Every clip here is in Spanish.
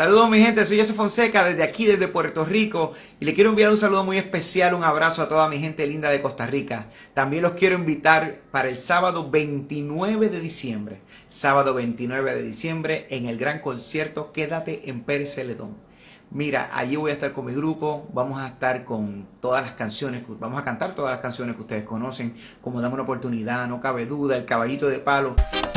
Saludos mi gente, soy Joseph Fonseca desde aquí, desde Puerto Rico, y le quiero enviar un saludo muy especial, un abrazo a toda mi gente linda de Costa Rica. También los quiero invitar para el sábado 29 de diciembre, en el gran concierto Quédate en Pérez Celedón. Mira, allí voy a estar con mi grupo, vamos a estar con todas las canciones, vamos a cantar todas las canciones que ustedes conocen, como Dame una oportunidad, No cabe duda, El caballito de palo.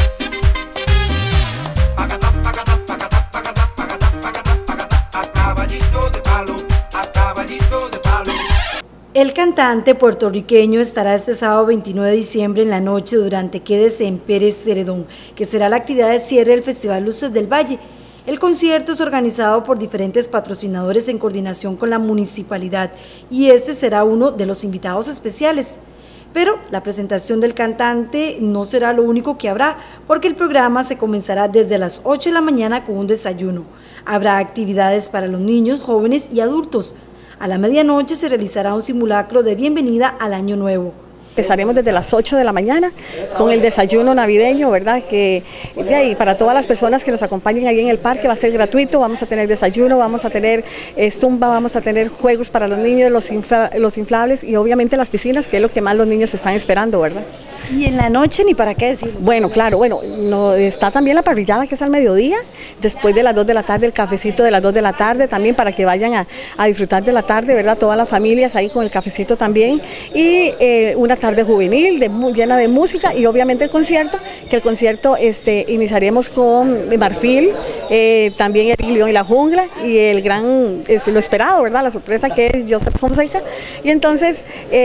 El cantante puertorriqueño estará este sábado 29 de diciembre en la noche durante Quédese en Pérez Celedón, que será la actividad de cierre del Festival Luces del Valle. El concierto es organizado por diferentes patrocinadores en coordinación con la municipalidad y este será uno de los invitados especiales. Pero la presentación del cantante no será lo único que habrá, porque el programa se comenzará desde las 8 de la mañana con un desayuno. Habrá actividades para los niños, jóvenes y adultos. A la medianoche se realizará un simulacro de bienvenida al Año Nuevo. Empezaremos desde las 8 de la mañana con el desayuno navideño, ¿verdad? Que de ahí, para todas las personas que nos acompañen ahí en el parque va a ser gratuito, vamos a tener desayuno, vamos a tener zumba, vamos a tener juegos para los niños, los inflables y obviamente las piscinas, que es lo que más los niños están esperando, ¿verdad? Y en la noche, ni para qué decir. Bueno, claro, no, está también la parrillada que es al mediodía, después de las 2 de la tarde, el cafecito de las 2 de la tarde, también para que vayan a disfrutar de la tarde, ¿verdad? Todas las familias ahí con el cafecito también, y una tarde juvenil llena de música y obviamente el concierto, que el concierto iniciaremos con Marfil, también El León y la Jungla y el gran, lo esperado, ¿verdad? La sorpresa que es Joseph Fonseca, y entonces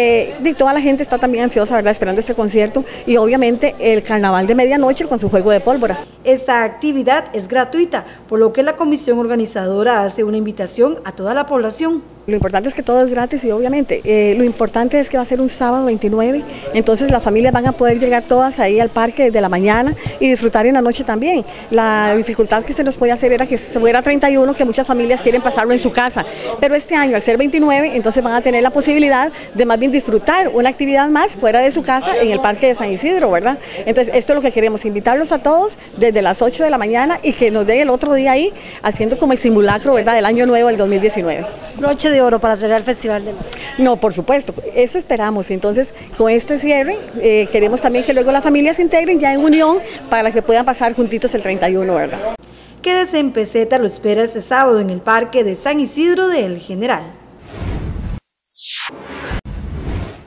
toda la gente está también ansiosa, ¿verdad? Esperando este concierto y obviamente el carnaval de medianoche con su juego de pólvora. Esta actividad es gratuita, por lo que la comisión organizadora hace una invitación a toda la población. Lo importante es que todo es gratis y obviamente lo importante es que va a ser un sábado 29, entonces las familias van a poder llegar todas ahí al parque desde la mañana y disfrutar en la noche también. La dificultad que se nos puede hacer era que fuera 31, que muchas familias quieren pasarlo en su casa, pero este año al ser 29, entonces van a tener la posibilidad de más bien disfrutar una actividad más fuera de su casa en el parque de San Isidro, ¿verdad? Entonces esto es lo que queremos, invitarlos a todos desde las 8 de la mañana y que nos den el otro día ahí haciendo como el simulacro, ¿verdad? Del Año Nuevo del 2019. Broche de oro para cerrar el Festival del... No, por supuesto, eso esperamos. Entonces, con este cierre, queremos también que luego las familias se integren ya en unión para que puedan pasar juntitos el 31, ¿verdad? Quédese en Peseta lo espera este sábado en el Parque de San Isidro de El General.